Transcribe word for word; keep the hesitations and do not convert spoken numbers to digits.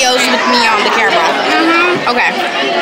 videos with me on the camera. Mm-hmm. Okay.